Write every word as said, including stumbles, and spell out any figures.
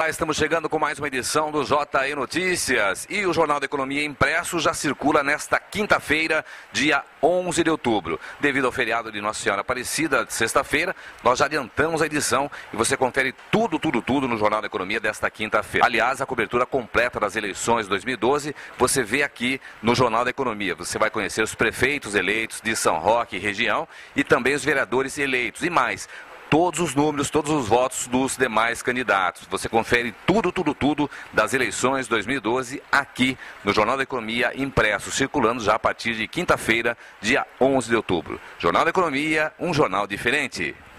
estamos chegando com mais uma edição do J E Notícias e o Jornal da Economia impresso já circula nesta quinta-feira, dia onze de outubro. Devido ao feriado de Nossa Senhora Aparecida, de sexta-feira, nós já adiantamos a edição e você confere tudo, tudo, tudo no Jornal da Economia desta quinta-feira. Aliás, a cobertura completa das eleições de dois mil e doze você vê aqui no Jornal da Economia. Você vai conhecer os prefeitos eleitos de São Roque e região e também os vereadores eleitos e mais. Todos os números, todos os votos dos demais candidatos. Você confere tudo, tudo, tudo das eleições dois mil e doze aqui no Jornal da Economia impresso, circulando já a partir de quinta-feira, dia onze de outubro. Jornal da Economia, um jornal diferente.